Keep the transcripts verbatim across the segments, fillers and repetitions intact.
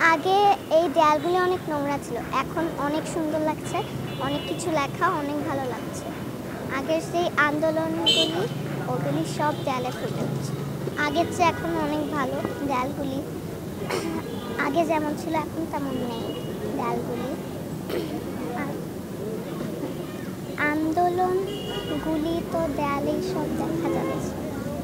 আগে এই দেয়ালগুলি অনেক নোংরা ছিল, এখন অনেক সুন্দর লাগছে, অনেক কিছু লেখা, অনেক ভালো লাগছে। আগের সেই আন্দোলনগুলি ওগুলি সব দেয়ালে ফুটে উঠছে। আগের চেয়ে এখন অনেক ভালো দেয়ালগুলি, আগে যেমন ছিল এখন তেমন নেই দেয়ালগুলি। আন্দোলনগুলি তো দেয়ালেই সব দেখা যাচ্ছে।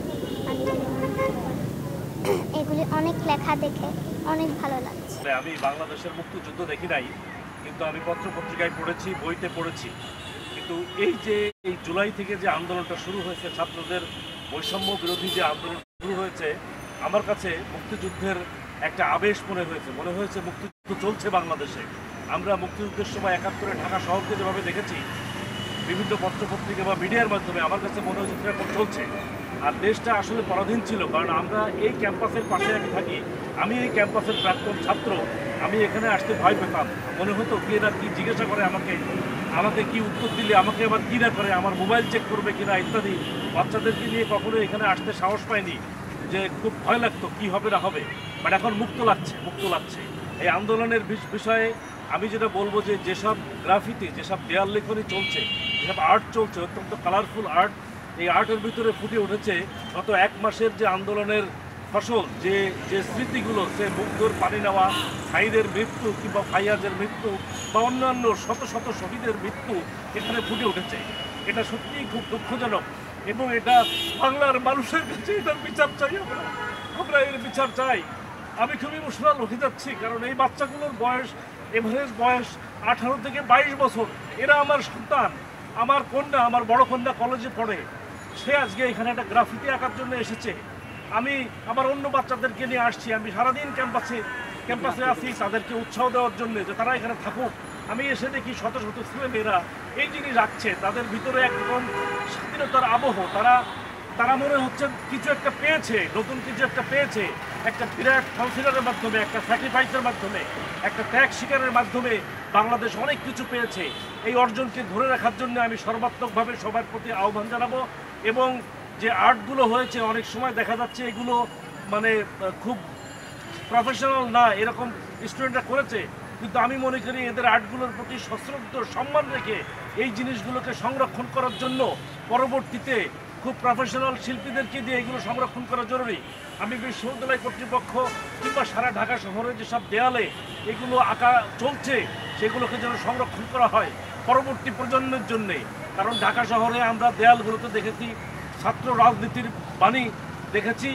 এগুলি অনেক লেখা দেখে অনেক ভালো লাগছে। আমি বাংলাদেশের মুক্তিযুদ্ধ দেখি নাই, কিন্তু আমি পত্র পত্রিকায় পড়েছি, বইতে পড়েছি। কিন্তু এই যে এই জুলাই থেকে যে আন্দোলনটা শুরু হয়েছে, ছাত্রদের বৈষম্য বিরোধী যে আন্দোলন শুরু হয়েছে, আমার কাছে মুক্তিযুদ্ধের একটা আবেশ মনে হয়েছে মনে হয়েছে মুক্তিযুদ্ধ চলছে বাংলাদেশে। আমরা মুক্তিযুদ্ধের সময় একাত্তরে ঢাকা শহরকে যেভাবে দেখেছি বিভিন্ন পত্রপত্রিকা বা মিডিয়ার মাধ্যমে, আমার কাছে মনে হয়েছে এখন চলছে। আর দেশটা আসলে পরাধীন ছিল, কারণ আমরা এই ক্যাম্পাসের পাশে আমি থাকি, আমি এই ক্যাম্পাসের প্রাক্তন ছাত্র। আমি এখানে আসতে ভয় পেতাম, মনে হতো কে না কি জিজ্ঞাসা করে আমাকে, আমাকে কি উত্তর দিলে আমাকে আবার কী না করে, আমার মোবাইল চেক করবে কিনা ইত্যাদি। বাচ্চাদেরকে নিয়ে কখনো এখানে আসতে সাহস পাইনি, যে খুব ভয় লাগতো কী হবে না হবে। বাট এখন মুক্ত লাগছে, মুক্ত লাগছে এই আন্দোলনের বিষয়ে। আমি যেটা বলবো যে যেসব গ্রাফিতি, যেসব দেয়াল লেখনী চলছে, যেসব আর্ট চলছে, অত্যন্ত কালারফুল আর্ট, এই আর্টের ভিতরে ফুটে উঠেছে গত এক মাসের যে আন্দোলনের ফসল, যে যে স্মৃতিগুলো, সে মুগ্ধর পানি নেওয়া, সাইদের মৃত্যু কিংবা ফাইয়াজের মৃত্যু বা অন্যান্য শত শত শহীদের মৃত্যু এখানে ফুটে উঠেছে। এটা সত্যিই খুব দুঃখজনক, এবং এটা বাংলার মানুষের কাছে এটার বিচার চাই। আমরা আমরা এর বিচার চাই। আমি খুব ইমোশনাল হয়ে যাচ্ছি, কারণ এই বাচ্চাগুলোর বয়স, এভারেজ বয়স আঠারো থেকে বাইশ বছর। এরা আমার সন্তান, আমার কন্যা, আমার বড় কন্যা কলেজে পড়ে। সে আজকে এখানে একটা গ্রাফিতি আঁকার জন্য এসেছে। আমি আবার অন্য বাচ্চাদেরকে নিয়ে আসছি, আমি সারাদিন ক্যাম্পাসে ক্যাম্পাসে আসি তাদেরকে উৎসাহ দেওয়ার জন্য যে তারা এখানে থাকুক। আমি এসে দেখি শত শত ছেলেমেয়েরা এই জিনিস রাখছে, তাদের ভিতরে একরকম স্বাধীনতার আবহ। তারা তারা মনে হচ্ছে কিছু একটা পেয়েছে, নতুন কিছু একটা পেয়েছে, একটা বিরাট কাউন্সিলরের মাধ্যমে, একটা স্যাক্রিফাইসের মাধ্যমে, একটা ত্যাগ শিকারের মাধ্যমে বাংলাদেশ অনেক কিছু পেয়েছে। এই অর্জনকে ধরে রাখার জন্য আমি সর্বাত্মকভাবে সবার প্রতি আহ্বান জানাবো। এবং যে আর্টগুলো হয়েছে, অনেক সময় দেখা যাচ্ছে এগুলো মানে খুব প্রফেশনাল না, এরকম স্টুডেন্টরা করেছে, কিন্তু আমি মনে করি এদের আর্টগুলোর প্রতি সশ্রদ্ধ সম্মান রেখে এই জিনিসগুলোকে সংরক্ষণ করার জন্য পরবর্তীতে খুব প্রফেশনাল শিল্পীদেরকে দিয়ে এগুলো সংরক্ষণ করা জরুরি। আমি বিশ্ববিদ্যালয় কর্তৃপক্ষ কিংবা সারা ঢাকা শহরে যেসব দেয়ালে এগুলো আঁকা চলছে, সেগুলোকে যেন সংরক্ষণ করা হয় পরবর্তী প্রজন্মের জন্যে। কারণ ঢাকা শহরে আমরা দেয়ালগুলোতে দেখেছি ছাত্র রাজনীতির বাণী, দেখেছি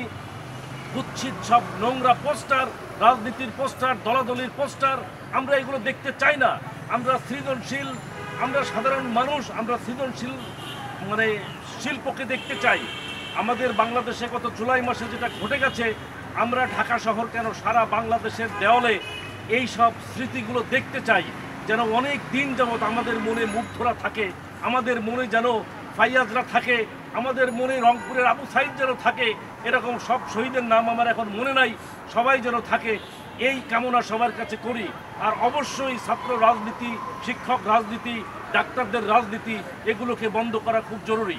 কুৎসিত সব নোংরা পোস্টার, রাজনীতির পোস্টার, দলাদলির পোস্টার। আমরা এগুলো দেখতে চাই না। আমরা সৃজনশীল, আমরা সাধারণ মানুষ, আমরা সৃজনশীল মানে শিল্পকে দেখতে চাই। আমাদের বাংলাদেশে গত জুলাই মাসে যেটা ঘটে গেছে, আমরা ঢাকা শহর কেন সারা বাংলাদেশের দেওয়ালে এই সব স্মৃতিগুলো দেখতে চাই, যেন অনেক দিন যাবৎ আমাদের মনে মুগ্ধরা থাকে, আমাদের মনে যেন ফাইয়াজরা থাকে, আমাদের মনে রংপুরের আবু সাইদ যেন থাকে। এরকম সব শহীদের নাম আমার এখন মনে নাই, সবাই যেন থাকে, এই কামনা সবার কাছে করি। আর অবশ্যই ছাত্র রাজনীতি, শিক্ষক রাজনীতি, ডাক্তারদের রাজনীতি, এগুলোকে বন্ধ করা খুব জরুরি।